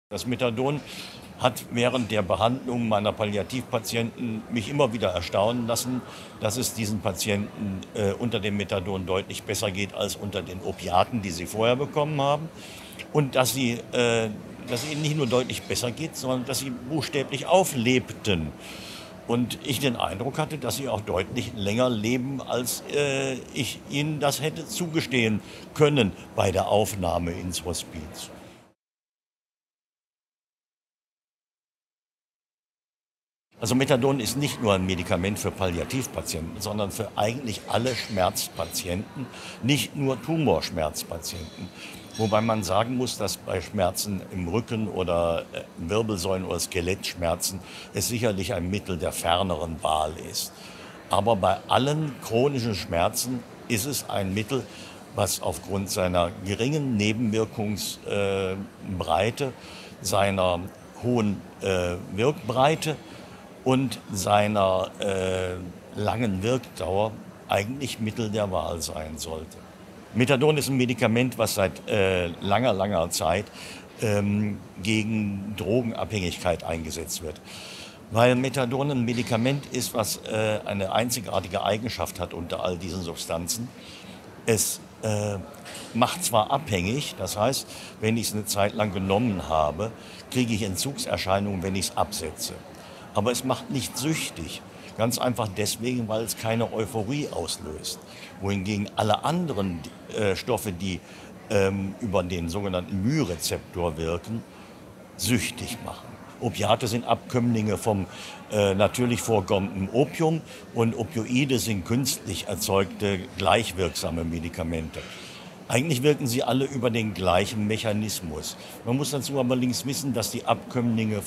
Das Methadon hat während der Behandlung meiner Palliativpatienten mich immer wieder erstaunen lassen, dass es diesen Patienten unter dem Methadon deutlich besser geht als unter den Opiaten, die sie vorher bekommen haben. Und dass es ihnen nicht nur deutlich besser geht, sondern dass sie buchstäblich auflebten. Und ich den Eindruck hatte, dass sie auch deutlich länger leben, als ich ihnen das hätte zugestehen können bei der Aufnahme ins Hospiz. Also Methadon ist nicht nur ein Medikament für Palliativpatienten, sondern für eigentlich alle Schmerzpatienten, nicht nur Tumorschmerzpatienten. Wobei man sagen muss, dass bei Schmerzen im Rücken oder Wirbelsäulen- oder Skelettschmerzen es sicherlich ein Mittel der ferneren Wahl ist. Aber bei allen chronischen Schmerzen ist es ein Mittel, was aufgrund seiner geringen Nebenwirkungsbreite, seiner hohen Wirkbreite und seiner langen Wirkdauer eigentlich Mittel der Wahl sein sollte. Methadon ist ein Medikament, was seit langer Zeit gegen Drogenabhängigkeit eingesetzt wird. Weil Methadon ein Medikament ist, was eine einzigartige Eigenschaft hat unter all diesen Substanzen. Es macht zwar abhängig, das heißt, wenn ich es eine Zeit lang genommen habe, kriege ich Entzugserscheinungen, wenn ich es absetze. Aber es macht nicht süchtig. Ganz einfach deswegen, weil es keine Euphorie auslöst. Wohingegen alle anderen Stoffe, die über den sogenannten μ-Rezeptor wirken, süchtig machen. Opiate sind Abkömmlinge vom natürlich vorkommenden Opium und Opioide sind künstlich erzeugte gleichwirksame Medikamente. Eigentlich wirken sie alle über den gleichen Mechanismus. Man muss dazu aber allerdings wissen, dass die Abkömmlinge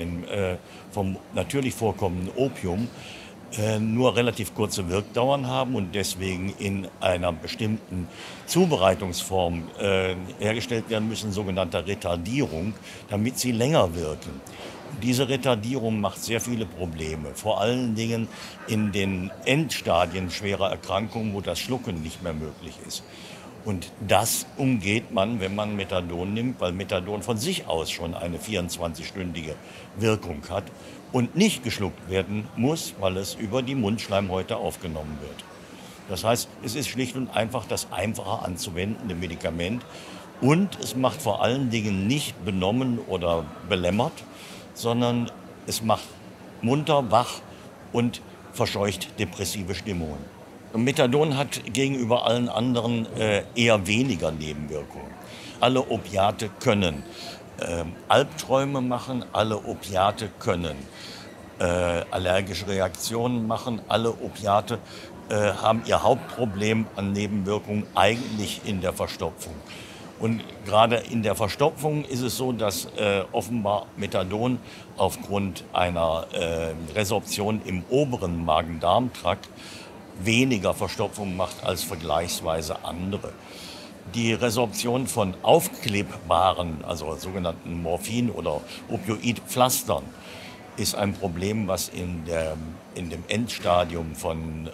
vom natürlich vorkommenden Opium nur relativ kurze Wirkdauern haben und deswegen in einer bestimmten Zubereitungsform hergestellt werden müssen, sogenannter Retardierung, damit sie länger wirken. Diese Retardierung macht sehr viele Probleme, vor allen Dingen in den Endstadien schwerer Erkrankungen, wo das Schlucken nicht mehr möglich ist. Und das umgeht man, wenn man Methadon nimmt, weil Methadon von sich aus schon eine 24-stündige Wirkung hat und nicht geschluckt werden muss, weil es über die Mundschleimhäute aufgenommen wird. Das heißt, es ist schlicht und einfach das einfacher anzuwendende Medikament und es macht vor allen Dingen nicht benommen oder belämmert, sondern es macht munter, wach und verscheucht depressive Stimmungen. Methadon hat gegenüber allen anderen eher weniger Nebenwirkungen. Alle Opiate können Albträume machen, alle Opiate können allergische Reaktionen machen, alle Opiate haben ihr Hauptproblem an Nebenwirkungen eigentlich in der Verstopfung. Und gerade in der Verstopfung ist es so, dass offenbar Methadon aufgrund einer Resorption im oberen Magen-Darm-Trakt weniger Verstopfung macht als vergleichsweise andere. Die Resorption von aufklebbaren, also sogenannten Morphin- oder Opioidpflastern, ist ein Problem, was in dem Endstadium von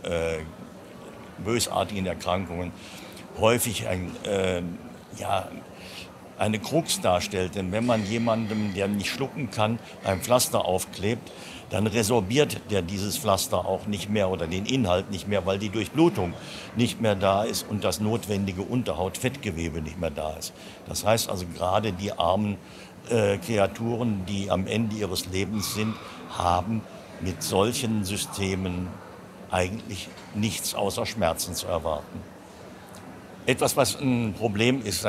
bösartigen Erkrankungen häufig eine Krux darstellt. Denn wenn man jemandem, der nicht schlucken kann, ein Pflaster aufklebt, dann resorbiert der dieses Pflaster auch nicht mehr oder den Inhalt nicht mehr, weil die Durchblutung nicht mehr da ist und das notwendige Unterhautfettgewebe nicht mehr da ist. Das heißt also, gerade die armen Kreaturen, die am Ende ihres Lebens sind, haben mit solchen Systemen eigentlich nichts außer Schmerzen zu erwarten. Etwas, was ein Problem ist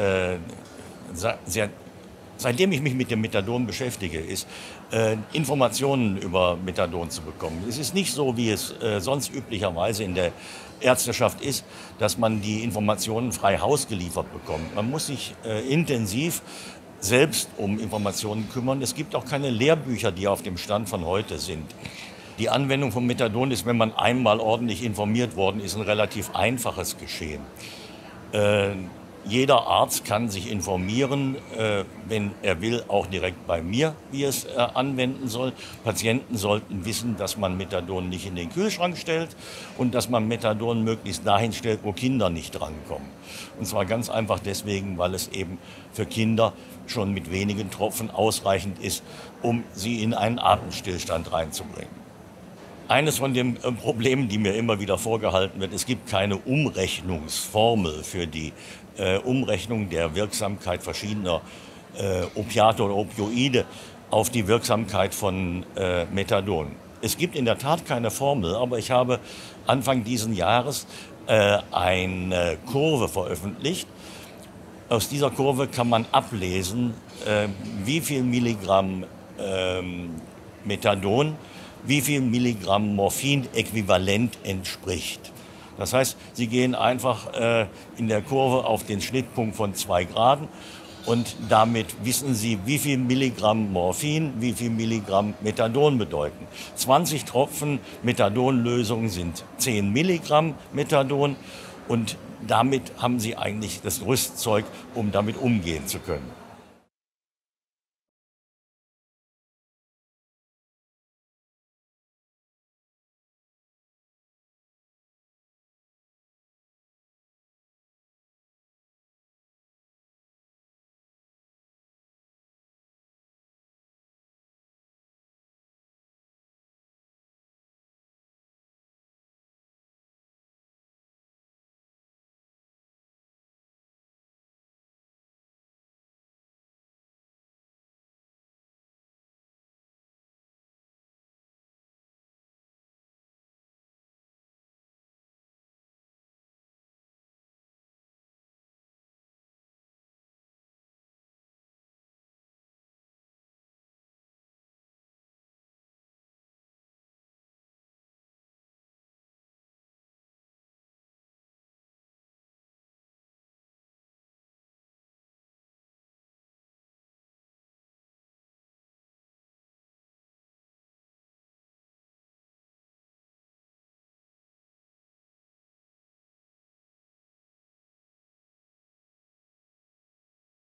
seitdem ich mich mit dem Methadon beschäftige, ist, Informationen über Methadon zu bekommen. Es ist nicht so, wie es sonst üblicherweise in der Ärzteschaft ist, dass man die Informationen frei Haus geliefert bekommt. Man muss sich intensiv selbst um Informationen kümmern. Es gibt auch keine Lehrbücher, die auf dem Stand von heute sind. Die Anwendung von Methadon ist, wenn man einmal ordentlich informiert worden ist, ein relativ einfaches Geschehen. Jeder Arzt kann sich informieren, wenn er will, auch direkt bei mir, wie es anwenden soll. Patienten sollten wissen, dass man Methadon nicht in den Kühlschrank stellt und dass man Methadon möglichst dahin stellt, wo Kinder nicht drankommen. Und zwar ganz einfach deswegen, weil es eben für Kinder schon mit wenigen Tropfen ausreichend ist, um sie in einen Atemstillstand reinzubringen. Eines von den Problemen, die mir immer wieder vorgehalten wird, es gibt keine Umrechnungsformel für die Umrechnung der Wirksamkeit verschiedener Opiate oder Opioide auf die Wirksamkeit von Methadon. Es gibt in der Tat keine Formel, aber ich habe Anfang dieses Jahres eine Kurve veröffentlicht. Aus dieser Kurve kann man ablesen, wie viel Milligramm Methadon wie viel Milligramm Morphin äquivalent entspricht. Das heißt, Sie gehen einfach in der Kurve auf den Schnittpunkt von 2 Graden und damit wissen Sie, wie viel Milligramm Morphin, wie viel Milligramm Methadon bedeuten. 20 Tropfen Methadonlösung sind 10 Milligramm Methadon und damit haben Sie eigentlich das Rüstzeug, um damit umgehen zu können.